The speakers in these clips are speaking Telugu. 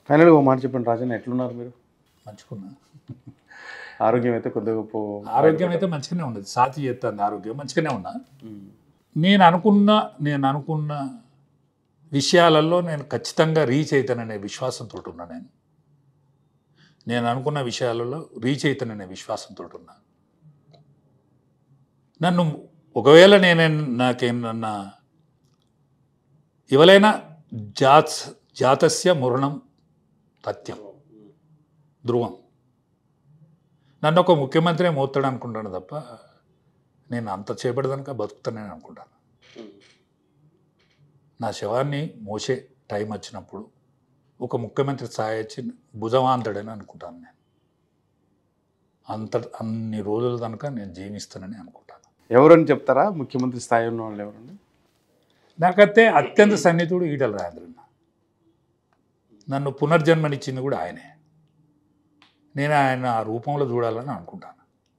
ఫైనల్గా ఒక మాట చెప్పండి రాజన్న, ఎట్లున్నారు మీరు? మంచుకున్నా. ఆరోగ్యం అయితే కొద్దిగా ఆరోగ్యం అయితే మంచిగానే ఉన్నది, సాతి చేస్తుంది, ఆరోగ్యం మంచిగానే ఉన్నా. నేను అనుకున్న విషయాలలో నేను ఖచ్చితంగా రీచ్ అవుతాననే విశ్వాసంతో ఉన్నా. నేను అనుకున్న విషయాలలో రీచ్ అవుతాననే విశ్వాసంతో ఉన్నా. నన్ను ఒకవేళ నాకేమన్నా ఎవరైనా జాతస్య మరణం తథ్యం ధ్రువం, నన్ను ఒక ముఖ్యమంత్రి మోస్తాడు అనుకుంటాను తప్ప నేను అంత చేపడదనుక బతుకుతానని అనుకుంటాను. నా శవాన్ని మోసే టైం వచ్చినప్పుడు ఒక ముఖ్యమంత్రి స్థాయి వచ్చి భుజమాంతడని అనుకుంటాను. నేను అన్ని రోజుల కనుక నేను జీవిస్తానని అనుకుంటాను. ఎవరని చెప్తారా ముఖ్యమంత్రి స్థాయి ఉన్న వాళ్ళు ఎవరండి? నాకైతే అత్యంత సన్నిహితుడు ఈటల రాజేంద్రన్న. నన్ను పునర్జన్మనిచ్చింది కూడా ఆయనే. నేను ఆయన ఆ రూపంలో చూడాలని అనుకుంటాను.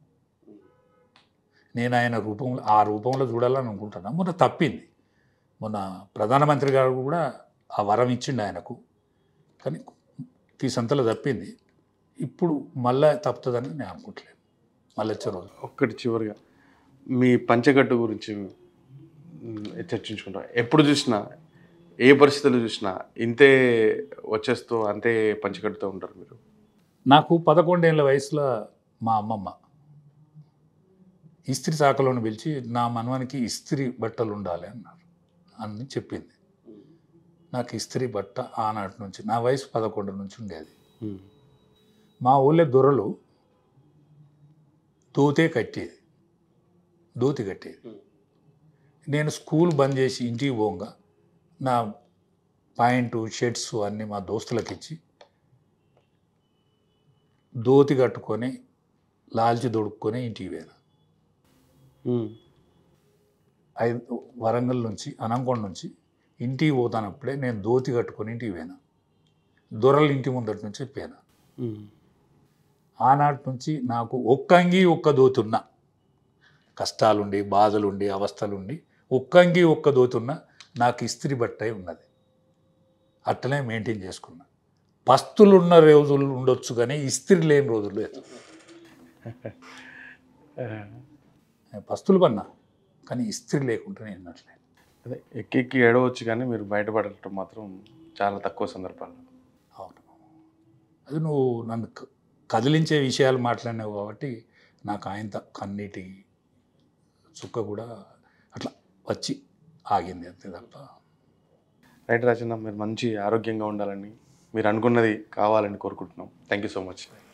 ఆ రూపంలో చూడాలని అనుకుంటాను. మొన్న తప్పింది. మొన్న ప్రధానమంత్రి గారు కూడా ఆ వరం ఇచ్చిండు ఆయనకు, కానీ తీసంతలో తప్పింది. ఇప్పుడు మళ్ళీ తప్పుతుందని నేను అనుకుంటలేను. మళ్ళీ వచ్చే రోజు ఒక్కటి చివరిగా మీ పంచగట్టు గురించి చర్చించుకుంటాం. ఎప్పుడు చూసినా ఏ పరిస్థితులు చూసినా ఇంతే వచ్చేస్తూ అంతే పంచగట్టుతో ఉంటారు మీరు. నాకు 11 ఏళ్ళ వయసులో మా అమ్మమ్మ ఇస్త్రీ శాఖలోని పిలిచి నా మనవానికి ఇస్త్రీ బట్టలు ఉండాలి అని చెప్పింది. నాకు ఇస్త్రీ బట్ట ఆనాటి నుంచి, నా వయసు 11 నుంచి ఉండేది. మా ఊళ్ళో దొరలు ధోతి కట్టేది. నేను స్కూల్ బంద్ చేసి ఇంటికి పోగా నా ప్యాంటు షర్ట్స్ అన్నీ మా దోస్తులకు ఇచ్చి ధోతి కట్టుకొని లాల్చి దొడుక్కొని ఇంటికి పోయాను. వరంగల్ నుంచి అనంకొండ నుంచి ఇంటికి పోతానప్పుడే నేను ధోతి కట్టుకొని ఇంటికి పోయాను. దొరలు ఇంటి ముందటి నుంచి చెప్పాను. ఆనాటి నుంచి నాకు ఒక్కంగి ఒక్క ధోతి ఉన్నా, కష్టాలుండి బాధలుండి అవస్థలుండి ఒక్కంగి ఒక్క ధోతి ఉన్నా నాకు ఇస్త్రీ బట్టే ఉన్నది. అట్లనే మెయింటైన్ చేసుకున్నా. పస్తులు ఉన్న రోజులు ఉండొచ్చు కానీ ఇస్త్రీ లేని రోజులు లేదు. పస్తులు పన్నా కానీ ఇస్త్రీ లేకుండా నేను ఉన్నట్లే. అదే ఎక్కి ఏడవచ్చు కానీ మీరు బయటపడటం మాత్రం చాలా తక్కువ సందర్భాలు. అవును, అది నువ్వు నన్ను కదిలించే విషయాలు మాట్లాడినావు కాబట్టి నాకు ఆయనతో కన్నీటి చుక్క కూడా అట్లా వచ్చి ఆగింది అంతే తప్ప. రైట్ రాజన్న, మీరు మంచి ఆరోగ్యంగా ఉండాలని, మీరు అనుకున్నది కావాలని కోరుకుంటున్నాం. Thank you so much.